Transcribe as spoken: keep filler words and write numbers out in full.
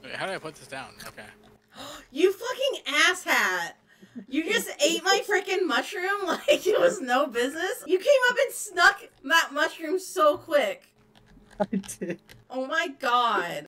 Wait, how do I put this down? Okay. You fucking asshat! You just ate my freaking mushroom like it was no business? You came up and snuck that mushroom so quick! I did. Oh my god.